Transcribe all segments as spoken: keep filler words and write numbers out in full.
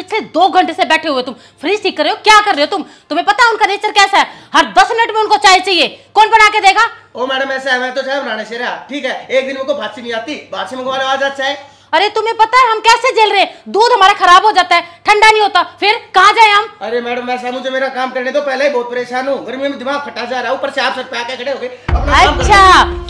पिछले दो घंटे से बैठे हुए तुम फ्रिज ठीक कर रहे हो, क्या कर रहे हो तुम? तुम्हें पता है उनका नेचर कैसा है? हर दस मिनट में उनको चाय चाहिए। कौन बना के देगा? ओ मैडम ऐसा है, मैं तो चाय बनाने से रहा, ठीक है। एक दिन मेरे को भात से नहीं आती, बाहर से मंगवा लो आज चाय। अरे तुम्हें पता है हम कैसे झेल रहे हैं? दूध हमारा खराब हो जाता है, ठंडा नहीं होता, फिर कहाँ जाए हम? अरे मैडम ऐसा, मुझे मेरा काम करने दो, पहले ही बहुत परेशान हूँ, गर्मी में दिमाग फटा जा रहा है, ऊपर से आप सर पे आके खड़े हो गए। अच्छा तू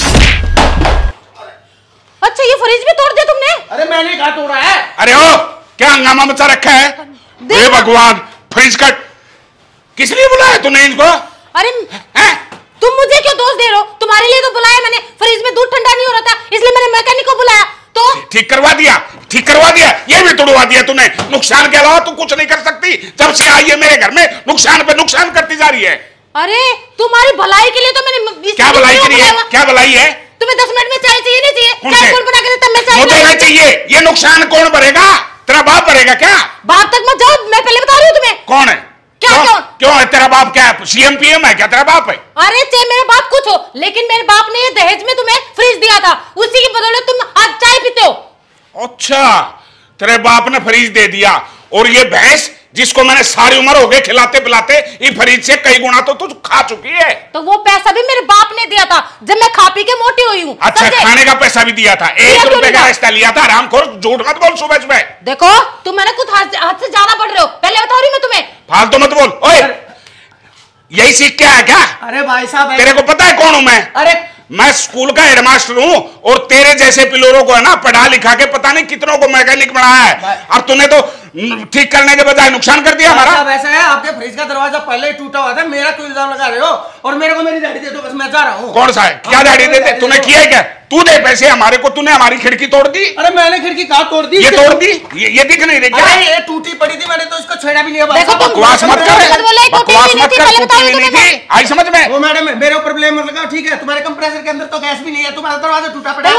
अच्छा ये फ्रिज भी तोड़ दिया तुमने? अरे मैंने कहा तोड़ा है। अरे ओ क्या हंगामा मचा रखा है? हे भगवान, फ्रिज का किस लिए बुलाया तूने इनको? अरे है? तुम मुझे क्यों दोष दे रहे हो? तुम्हारे लिए तो बुलाया मैंने, फ्रिज में दूध ठंडा नहीं हो रहा था इसलिए मैंने मैकेनिक को बुलाया। तो ठीक करवा दिया, ठीक करवा दिया, ये भी तोड़वा दिया तूने। नुकसान के अलावा तू कुछ नहीं कर सकती। जब से आई है मेरे घर में नुकसान पे नुकसान करती जा रही है। अरे तुम्हारी भलाई के लिए तो मैंने क्या भलाई के लिए? क्या भलाई है? तुम्हें दस मिनट में चाय चाहिए नहीं चाहिए? चाय कौन बना के देता? मैं चाय मुझे चाहिए। ये नुकसान कौन भरेगा? तेरा बाप भरेगा क्या? बाप तक मत जाओ, मैं पहले बता रही हूँ तुम्हें। कौन है? क्या क्यों? क्यों? क्यों है तेरा बाप? क्या सीएम पीएम है क्या तेरा बाप है? अरे चाहे मेरा बाप कुछ हो, लेकिन मेरे बाप ने ये दहेज में तुम्हें फ्रिज दिया था, उसी की बदौलत तुम आज चाय पीते हो। अच्छा, तेरे बाप ने फ्रिज दे दिया, और ये भैंस जिसको मैंने सारी उम्र हो गई खिलाते पिलाते, ये फ्रिज से कई गुना तो तू खा चुकी है। तो वो पैसा भी मेरे बाप ने दिया था जब मैं खा पी के मोटी हुई हूँ। अच्छा, खाने का पैसा भी दिया था, एक रुपए का रिश्ता लिया था। आरामखोर, झूठ मत बोल सुबह सुबह। देखो तुम मैंने कुछ हाथ से ज्यादा बढ़ रहे हो, पहले बता रही मैं तुम्हें। फालतू मत बोल। ओए, यही सीख क्या है क्या? अरे भाई साहब, तेरे को पता है कौन हूं मैं? अरे मैं स्कूल का हेडमास्टर हूं, और तेरे जैसे पिलोरों को है ना पढ़ा लिखा के पता नहीं कितनों को मैकेनिक बनाया है, और तूने तो ठीक करने के बजाय नुकसान कर दिया हमारा। वैसा है, आपके फ्रिज का दरवाजा पहले ही टूटा हुआ था, मेरा क्यों इल्जाम लगा रहे हो? और मेरे को मेरी दाढ़ी दे दो, बस मैं जा रहा हूँ। कौन सा है? क्या दाढ़ी देते? तूने किया है क्या? तू दे पैसे हमारे को, तूने हमारी खिड़की तोड़ दी। अरे मैंने खिड़की कहाँ तोड़ दी? ये तोड़ दी, ये, ये दिख नहीं रही क्या? अरे ये टूटी पड़ी थी, मैंने तो इसको छेड़ा भी नहीं है। बकवास मत कर, बकवास मत कर, टूटी नहीं थी, आई समझ में? वो मैडम मेरे ऊपर ब्लेम मत लगाओ, ठीक है? तुम्हारे कंप्रेसर के अंदर तो गैस भी नहीं है, तुम्हारा दरवाजा टूटा पड़ा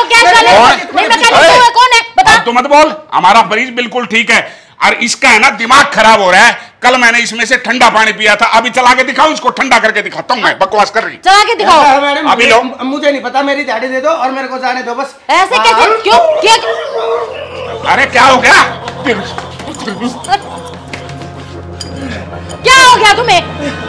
है। कौन है बता? तू मत बोल, हमारा फ्रिज बिल्कुल ठीक है, और इसका है ना दिमाग खराब हो रहा है। कल मैंने इसमें से ठंडा पानी पिया था, अभी चला के दिखाऊं इसको, ठंडा करके दिखाता हूं मैं। बकवास कर रही, चला के दिखाओ। अभी लो। मुझे नहीं पता, मेरी दाढ़ी दे दो और मेरे को जाने दो बस। ऐसे कैसे? क्यों? क्या? अरे क्या हो गया? क्या हो गया तुम्हें?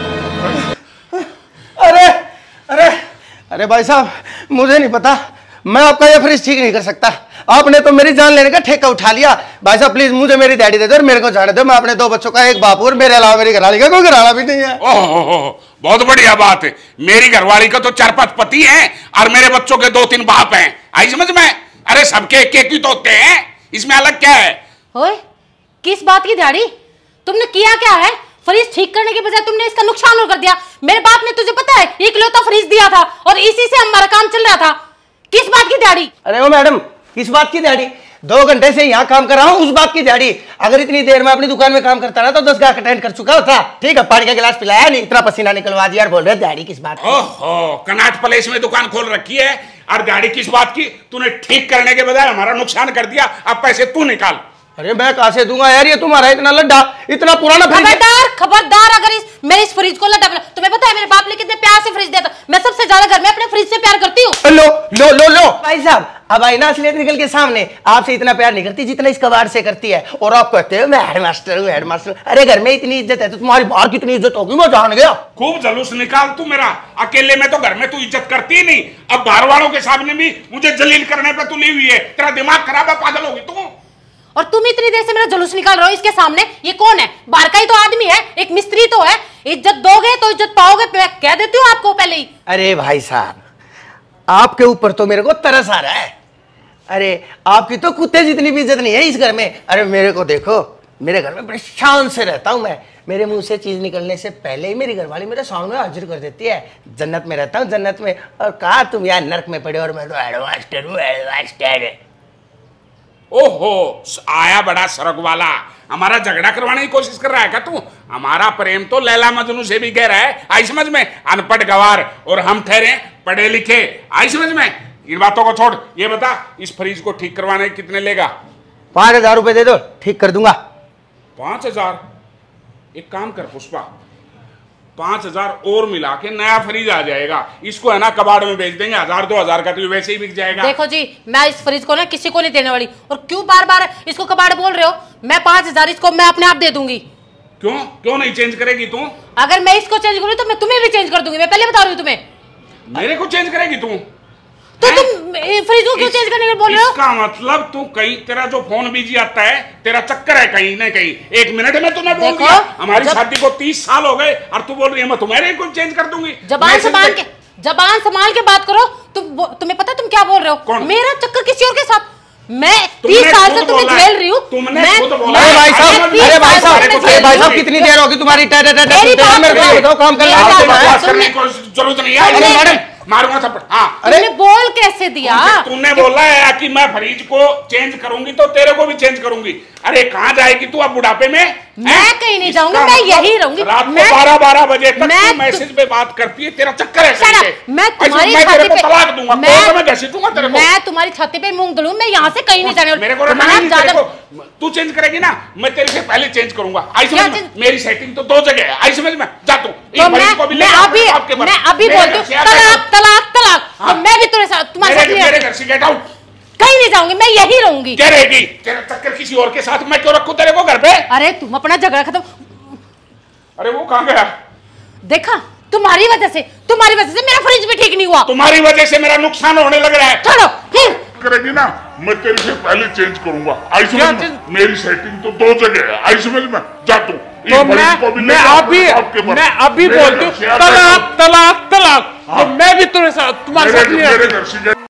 अरे अरे अरे भाई साहब, मुझे नहीं पता, मैं आपका ये फ्रिज ठीक नहीं कर सकता। आपने तो मेरी जान लेने का ठेका उठा लिया। भाई साहब प्लीज मुझे मेरी दाढ़ी दे दो और मेरे को जाने दो। मैं अपने दो बच्चों का एक बाप और मेरे अलावा मेरी घरवाली का कोई घरवाला भी नहीं है। ओह, बहुत बढ़िया बात है। मेरी घरवाली का तो चार पांच पति हैं, और मेरे बच्चों के दो तीन बाप हैं। आई समझ में? अरे सबके एक एक ही तो होते हैं, इसमें अलग क्या है? ओए, किस बात की दाढ़ी? तुमने किया क्या है? फ्रिज ठीक करने के बजाय तुमने इसका नुकसान और कर दिया। मेरे बाप ने तुझे पता है इकलौता फ्रिज दिया था, और इसी से हमारा काम चल रहा था। किस बात की दाढ़ी? अरे ओ मैडम, किस बात की दाढ़ी? दो घंटे से यहाँ काम कर रहा हूँ, उस बात की दाढ़ी। अगर इतनी देर में अपनी दुकान में काम करता रहा तो दस गाहक अटेंड कर चुका होता। ठीक है, पानी का गिलास पिलाया नहीं, इतना पसीना निकलवा दिया और बोल रहे दाढ़ी किस बात की? ओहो, कनाट प्लेस में दुकान खोल रखी है, और दाढ़ी किस बात की? तूने ठीक करने के बजाय हमारा नुकसान कर दिया, अब पैसे तू निकाल। अरे मैं कहां से दूंगा यार, ये तुम्हारा इतना लड्डा, इतना पुराना फ्रिज। खबरदार, खबरदार, अगर इस मेरे इस फ्रिज को लड्डा बना। तुम्हें पता है मेरे बाप ने कितने प्यार से फ्रिज दिया था। मैं सबसे ज्यादा घर में अपने फ्रिज से प्यार करती हूँ। लो लो लो लो भाई साहब, अब आई ना असलियत निकल के सामने। आपसे इतना प्यार नहीं करती जितना इस कबाड़ से करती है, और आप कहते हो मैं हेडमास्टर हूँ, हेडमास्टर। अरे घर में इतनी इज्जत है तो तुम्हारी बाहर कितनी इज्जत होगी मैं जान गया। खूब जलूस निकाल तू मेरा। अकेले में तो घर में तू इज्जत करती ही नहीं, अब बाहर वालों के सामने भी मुझे जलील करने पे तू ली हुई है। तेरा दिमाग खराब है, पागल होगी तू। और तुम इतनी देर से मेरा जुलूस निकाल रहे हो इसके सामने। ये कौन है? बाहर का ही तो आदमी है, एक मिस्त्री तो है। इज्जत दोगे तो इज्जत पाओगे, मैं कह देती हूँ आपको पहले ही। अरे भाई साहब, आपके ऊपर तो मेरे को तरस आ रहा है। अरे आपकी तो कुत्ते जितनी भी इज्जत नहीं है इस घर में। अरे मेरे को देखो, मेरे घर में बड़े शान से रहता हूं मैं। मेरे मुंह से चीज निकलने से पहले ही मेरी घरवाली मेरे सामने हाजिर कर देती है। जन्नत में रहता हूँ, जन्नत में। और कहा तुम यार नर्क में पड़े, और मैं तो एडवांस्टर हूँ, एडवांस्टर। ओहो, आया बड़ा सरग वाला, हमारा झगड़ा करवाने की कोशिश कर रहा है क्या तू? हमारा प्रेम तो लैला मजनू से भी गहरा है, आई समझ में? अनपढ़ गवार और हम ठहरे पढ़े लिखे, आई समझ में? इन बातों को छोड़, ये बता इस फ्रिज को ठीक करवाने कितने लेगा? पांच हजार रुपए दे दो, ठीक कर दूंगा। पांच हजार? एक काम कर पुष्पा, पांच हजार और मिला के नया फ्रिज आ जाएगा। इसको है ना कबाड़ में बेच देंगे, हजार दो हजार का तो वैसे ही बिक जाएगा। देखो जी, मैं इस फ्रिज को ना किसी को नहीं देने वाली। और क्यों बार बार इसको कबाड़ बोल रहे हो? मैं पांच हजार इसको मैं अपने आप दे दूंगी। क्यों क्यों नहीं चेंज करेगी तू? अगर मैं इसको चेंज करूँ तो मैं तुम्हें भी चेंज कर दूंगी। मैं पहले बता रही हूँ तुम्हें। मेरे को चेंज करेगी तू? तो तुम फ्रिज को क्यों चेंज करने के बोल रहे हो? इसका मतलब तू कहीं, तेरा जो फोन बिजी आता है, तेरा चक्कर है कहीं ना कहीं। एक मिनट में तूने बोल दिया हमारी शादी को तीस साल हो गए और तू बोल रही है मैं तुम्हारे को चेंज कर दूंगी। जबान संभाल के जबान संभाल के बात करो। तुम तुम्हें पता तुम क्या बोल रहे हो? मेरा चक्कर किसी और के साथ। मैं तीस साल से तुम्हें झेल रही हूँ। तुमने खुद बोला। अरे भाई साहब, अरे भाई साहब, अरे भाई साहब, कितनी देर होगी तुम्हारी टे टे टे टे टे मेरे को ये बताओ, काम करने की जरूरत नहीं है। मैडम मारूंगा थप्पड़। हाँ, तुमने बोल कैसे दिया? तूने बोला है कि मैं फ्रिज को चेंज करूंगी तो तेरे को भी चेंज करूंगी। अरे कहाँ जाएगी तू अब बुढ़ापे में? मैं कहीं नहीं जाऊंगी, मैं यही रहूंगी। रात को बारह बारह बजे तक तू मैसेज पे बात करती है, तेरा चक्कर है। मैं तुम्हारी छाती पे तलाक दूंगा, मैं घसीटूंगा तेरे को। मैं तुम्हारी छाती पे मूंग दलूं, मैं यहाँ से कहीं नहीं जाने वाली। मेरे को ज्यादा तू चेंज करेगी ना, मैं तेरे से पहले चेंज करूंगा। आई समझ में? मेरी सेटिंग तो दो जगह है। आई समझ में? जा तू। मैं अभी मैं अभी बोलती हूँ तलाक तलाक तलाक। तो मैं भी तेरे साथ तुम्हारे साथ मेरे घर से गेट आउट। कहीं नहीं जाऊंगी, मैं यही रहूंगी। क्या रहेगी? तेरा चक्कर किसी और के साथ मैं क्यों रखूं तेरे को घर पे? अरे तुम अपना झगड़ा खत्म। अरे वो कहाँ गया? देखा, तुम्हारी वजह से तुम्हारी वजह से मेरा फ्रिज भी ठीक नहीं हुआ। तुम्हारी वजह से मेरा नुकसान होने लग रहा है। छोड़ो। करेगी ना, मैं तेरे से पहले चेंज करूंगा। आई समझ में? मेरी सेटिंग तो दो जगह है। आई समझ में? जा तू। तो मैं मैं अभी मैं अभी बोलती हूँ तलाक तलाक तलाक। तो मैं भी तुम्हारे साथ तुम्हारे साथ